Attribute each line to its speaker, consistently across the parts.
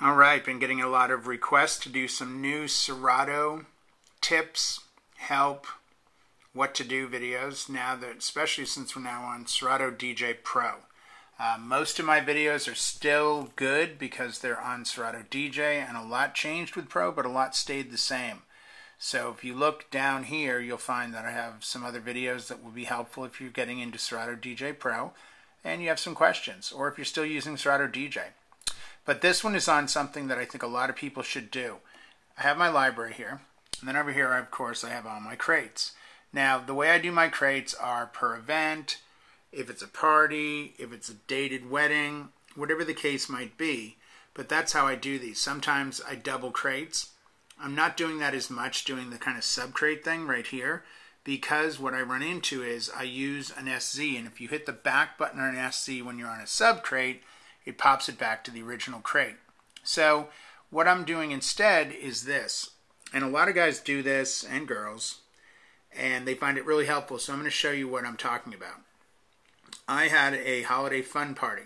Speaker 1: All right, been getting a lot of requests to do some new Serato tips, help, what to do videos now that, especially since we're now on Serato DJ Pro. Most of my videos are still good because they're on Serato DJ, and a lot changed with Pro, but a lot stayed the same. So if you look down here, you'll find that I have some other videos that will be helpful if you're getting into Serato DJ Pro and you have some questions, or if you're still using Serato DJ. But this one is on something that I think a lot of people should do. I have my library here, and then over here, of course, I have all my crates. Now, the way I do my crates are per event, if it's a party, if it's a dated wedding, whatever the case might be. But that's how I do these. Sometimes I double crates. I'm not doing that as much, doing the kind of sub-crate thing right here, because what I run into is I use an SZ, and if you hit the back button on an SZ when you're on a sub-crate, it pops it back to the original crate. So what I'm doing instead is this, and a lot of guys do this, and girls, and they find it really helpful, so I'm going to show you what I'm talking about. I had a holiday fun party,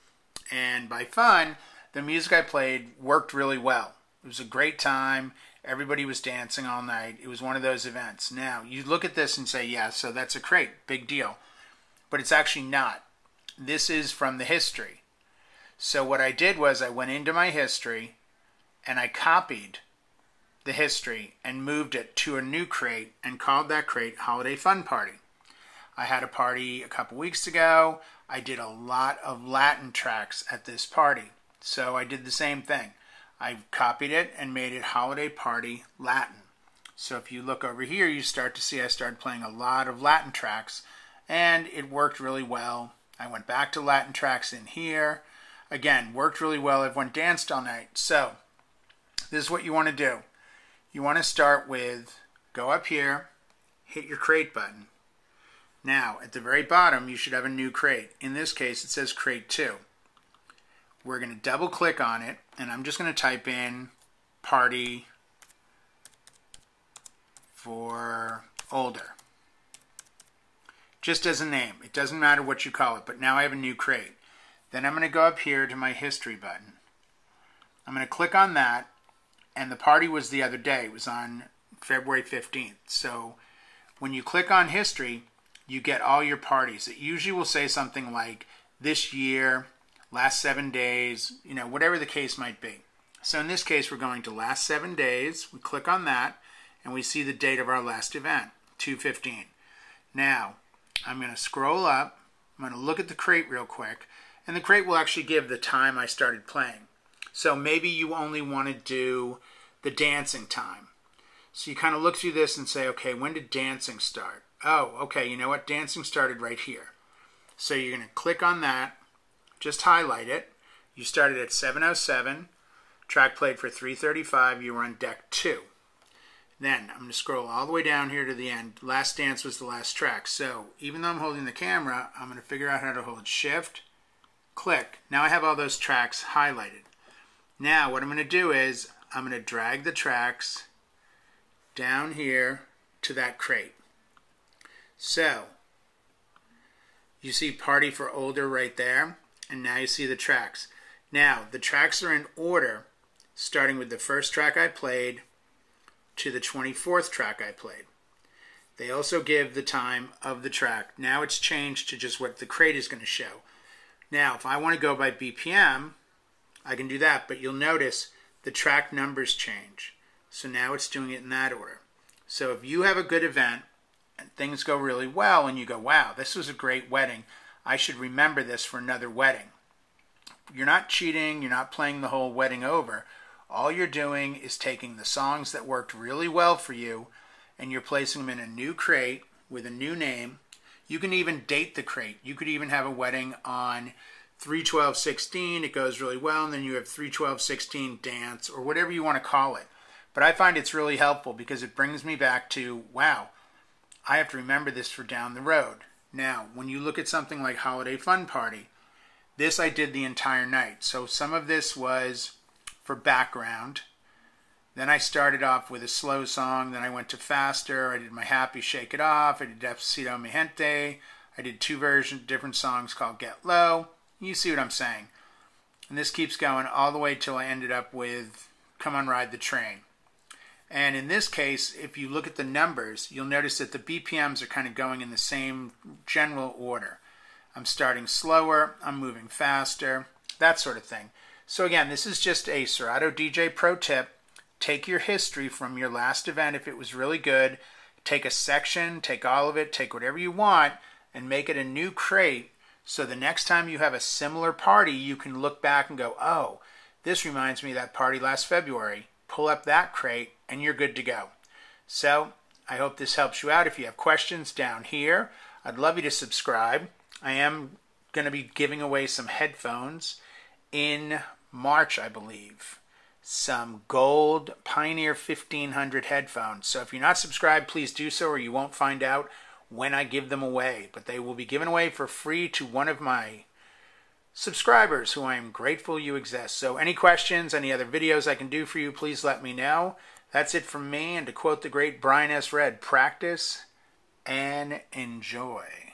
Speaker 1: and by fun, the music I played worked really well. It was a great time. Everybody was dancing all night. It was one of those events. Now, you look at this and say, yeah, so that's a crate, big deal. But it's actually not. This is from the history. So what I did was I went into my history and I copied the history and moved it to a new crate and called that crate Holiday Fun Party. I had a party a couple weeks ago. I did a lot of Latin tracks at this party. So I did the same thing. I copied it and made it Holiday Party Latin. So if you look over here, you start to see I started playing a lot of Latin tracks, and it worked really well. I went back to Latin tracks in here. Again, worked really well. Everyone danced all night. So this is what you want to do. You want to start with, go up here, hit your crate button. Now, at the very bottom, you should have a new crate. In this case, it says Crate 2. We're going to double click on it, and I'm just going to type in Party for Older. Just as a name. It doesn't matter what you call it, but now I have a new crate. Then I'm going to go up here to my History button. I'm going to click on that, and the party was the other day. It was on February 15th. So when you click on History, you get all your parties. It usually will say something like this year, last 7 days, you know, whatever the case might be. So in this case, we're going to last 7 days. We click on that, and we see the date of our last event, 2/15. Now, I'm going to scroll up. I'm going to look at the crate real quick, and the crate will actually give the time I started playing. So maybe you only want to do the dancing time. So you kind of look through this and say, okay, when did dancing start? Oh, okay, you know what? Dancing started right here. So you're going to click on that. Just highlight it. You started at 7:07. Track played for 3:35. You were on deck 2. Then I'm going to scroll all the way down here to the end. Last Dance was the last track. So even though I'm holding the camera, I'm going to figure out how to hold Shift, click. Now I have all those tracks highlighted. Now what I'm going to do is I'm going to drag the tracks down here to that crate. So you see Party for Older right there. And now you see the tracks. Now, the tracks are in order, starting with the first track I played to the 24th track I played. They also give the time of the track. Now it's changed to just what the crate is going to show. Now, if I want to go by BPM, I can do that, but you'll notice the track numbers change. So now it's doing it in that order. So if you have a good event and things go really well and you go, wow, this was a great wedding, I should remember this for another wedding. You're not cheating. You're not playing the whole wedding over. All you're doing is taking the songs that worked really well for you and you're placing them in a new crate with a new name. You can even date the crate. You could even have a wedding on 3/12/16. It goes really well, and then you have 3/12/16 dance or whatever you want to call it. But I find it's really helpful because it brings me back to, wow, I have to remember this for down the road. Now, when you look at something like Holiday Fun Party, this I did the entire night. So some of this was for background. Then I started off with a slow song. Then I went to faster. I did my Happy Shake It Off. I did Despacito Mi Gente. I did 2 different songs called Get Low. You see what I'm saying. And this keeps going all the way till I ended up with Come on Ride the Train. And in this case, if you look at the numbers, you'll notice that the BPMs are kind of going in the same general order. I'm starting slower, I'm moving faster, that sort of thing. So again, this is just a Serato DJ Pro tip. Take your history from your last event if it was really good. Take a section, take all of it, take whatever you want, and make it a new crate. So the next time you have a similar party, you can look back and go, oh, this reminds me of that party last February. Pull up that crate and you're good to go. So I hope this helps you out. If you have questions down here, I'd love you to subscribe. I am going to be giving away some headphones in March, I believe. Some gold Pioneer 1500 headphones. So if you're not subscribed, please do so or you won't find out when I give them away. But they will be given away for free to one of my subscribers who I am grateful you exist. So any questions, any other videos I can do for you, please let me know. That's it from me. And to quote the great Brian S. Red, practice and enjoy.